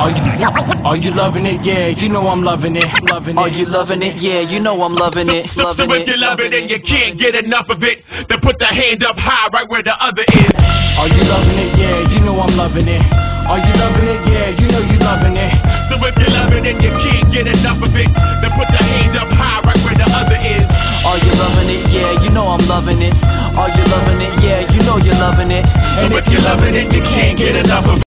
Are you loving it? Yeah, you know I'm loving it. Are you loving it? Yeah, you know I'm loving it. So if you're loving it, you can't get enough of it, then put the hand up high right where the other is. Are you loving it? Yeah, you know I'm loving it. Are you loving it? Yeah, you know you loving it. So if you're loving it, you can't get enough of it, then put the hand up high.